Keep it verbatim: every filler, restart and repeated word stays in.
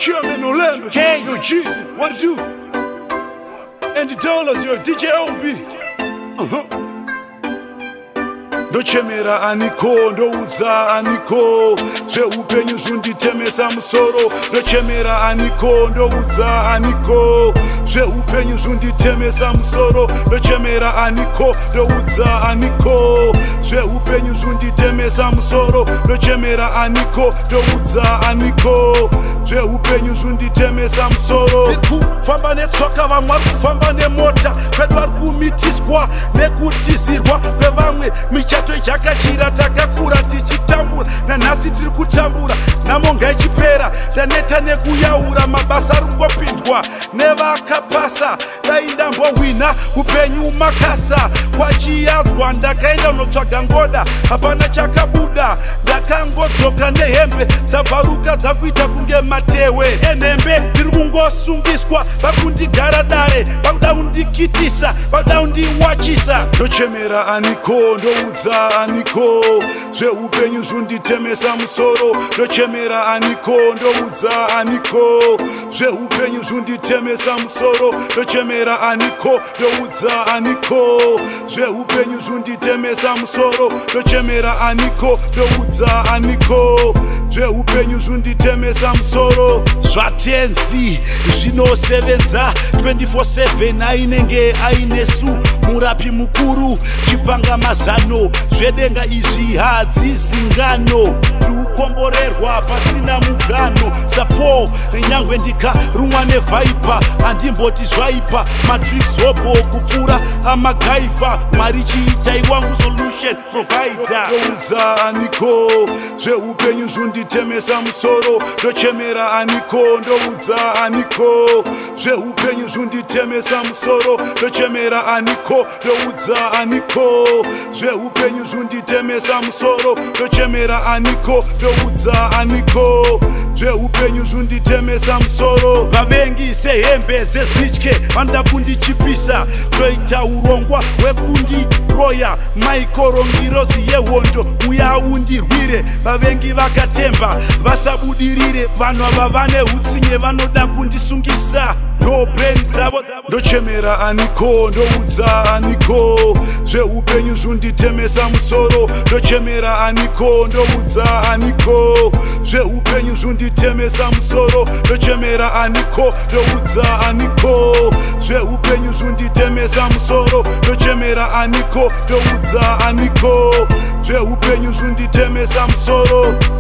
chairman Olembe. K. Yo, Jesus, what to do? And the dollars, yo, D J O B. Uh-huh. Ndochemera Aniko, Ndoudza Aniko, zveupenyu zvunditemesa musoro. Ndochemera Aniko, Ndoudza Aniko, zveupenyu zvunditemesa musoro. Ndochemera Aniko, Ndoudza Aniko, zveupenyu zvunditemesa musoro. Ndochemera Aniko, Ndoudza Aniko, zveupenyu zvunditemesa musoro. Kufamba netsoka, vamwe vari kufamba nemota, kwedu vari kumitiswa nekutizirwa kwevamwe. Michato ichakachira, takakura tichitambura, nanhasi tiri kutambura. Nhamo ngaichipera, ndaneta nekuyaura, mabasa ari kungopindwa nevakapasa. Dai ndambohwina upenyu makasa, kwachiyadzwa ndakaenda unotsvaga ngoda, hapana chakabuda. Ndakangodzoka nehembe dzabvaruka dzakuita kunge matewe enhembe. Ndiri kungosungiswa vakundigara dare, vakuda kundikitisa, vakuda kundiwachisa. Ndochemera Aniko, Ndoudza Aniko, zveupenyu zvunditemesa musoro. Ndochemera Aniko, Ndoudza Aniko, zveupenyu zvunditemesa musoro. Ndochemera Aniko, Ndoudza Aniko, zveupenyu zvunditemesa musoro. Ndochemera Aniko, Ndoudza Aniko, zveupenyu zvunditemesa musoro. Zvatenzi zvinosevenza twenty-four seven, ainenge ainesu murapi mukuru, chipanga mazano zvedenga izvi hadzizingano. Kukomborerwa pasina mugano, sapo nyangwe ndikarumwa nevhaipa, handimboti zvaipa. Matrix hobo kupfura amagaifa, Mwari chiitai wangu solution provider. Ndoudza Aniko, zveupenyu zvunditemesa musoro. Ndochemera Aniko, Ndoudza Aniko, zveupenyu zvunditemesa musoro. Ndochemera Aniko, Ndoudza Aniko, zveupenyu zvunditemesa musoro. Ndochemera Aniko, Ndoudza Aniko, zveupenyu zvunditemesa musoro. Vavengi sehembe dzezitye vanoda kundichipisa, toita urongwa hwekundiroya. Maikorongirozi yehondo uya undirwire, vavengi vakatemba vasabudirire. Vanhu ava vane hutsinye vanoda kundisungisa. Ndochemera Aniko, Ndoudza Aniko, zveupenyu zvunditemesa musoro. Ndochemera Aniko, Ndoudza Aniko, zveupenyu zvunditemesa musoro. Ndochemera Aniko, Ndoudza Aniko, zveupenyu zvunditemesa musoro. Ndochemera Aniko, Ndoudza Aniko, zveupenyu zvunditemesa musoro.